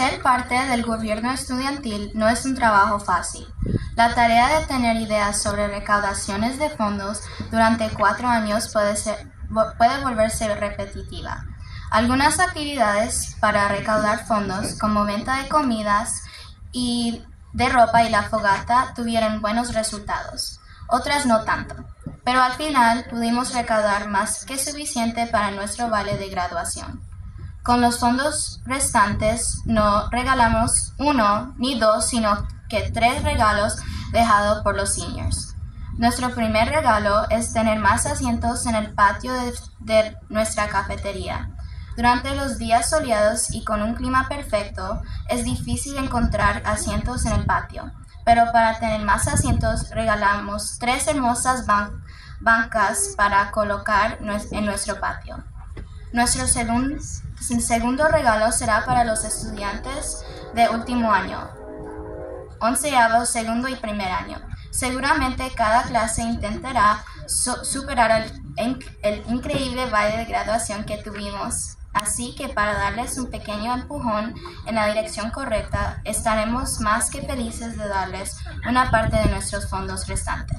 Ser parte del gobierno estudiantil no es un trabajo fácil. La tarea de tener ideas sobre recaudaciones de fondos durante 4 años puede volverse repetitiva. Algunas actividades para recaudar fondos, como venta de comidas y de ropa y la fogata, tuvieron buenos resultados. Otras no tanto. Pero al final pudimos recaudar más que suficiente para nuestro vale de graduación. Con los fondos restantes no regalamos 1 ni 2, sino que 3 regalos dejados por los seniors. Nuestro primer regalo es tener más asientos en el patio de nuestra cafetería. Durante los días soleados y con un clima perfecto, es difícil encontrar asientos en el patio, pero para tener más asientos regalamos 3 hermosas bancas para colocar en nuestro patio. Nuestro segundo regalo será para los estudiantes de último año, 11º, segundo y primer año. Seguramente cada clase intentará superar el increíble baile de graduación que tuvimos. Así que para darles un pequeño empujón en la dirección correcta, estaremos más que felices de darles una parte de nuestros fondos restantes.